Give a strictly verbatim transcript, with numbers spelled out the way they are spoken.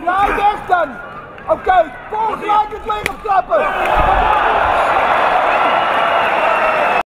Draai weg dan! Oké, okay, vol gelijk het leeg op trappen!